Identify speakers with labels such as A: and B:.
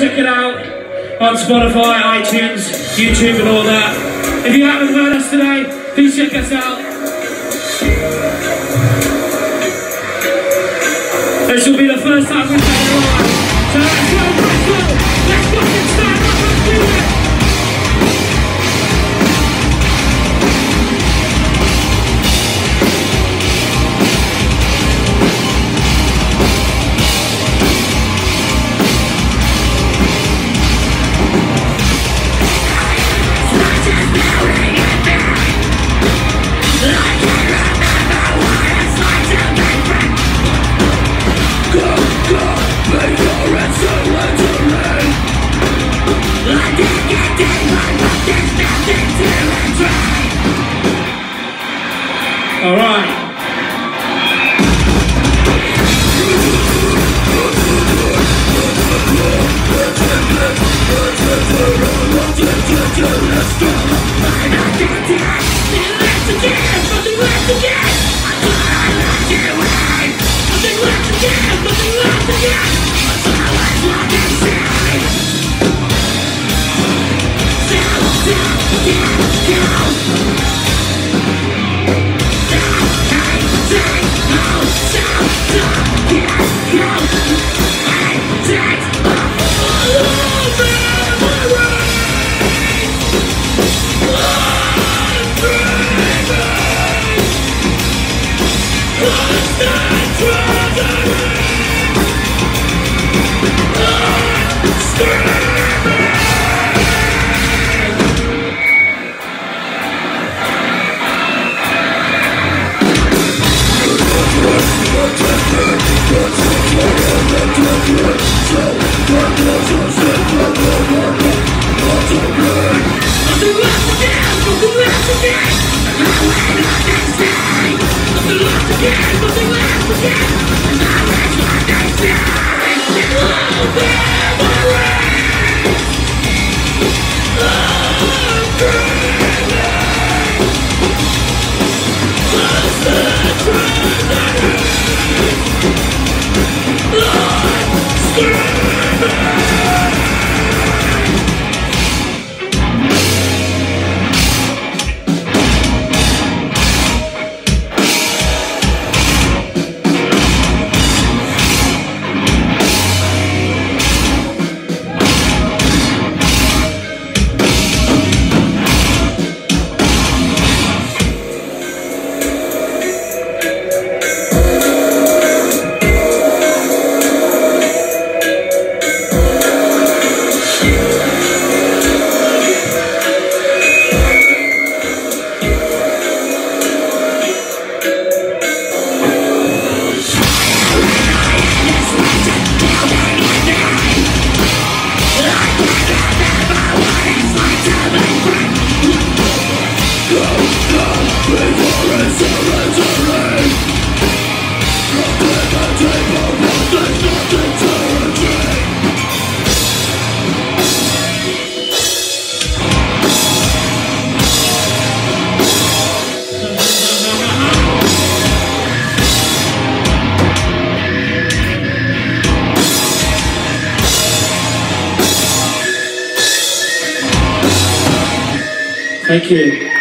A: check it out on Spotify, iTunes, YouTube and all that. If you haven't heard us today, please check us out. This will be the first time we've done it live. So let's go, let's go! Let's fucking stand up and do it! All right. Thank you.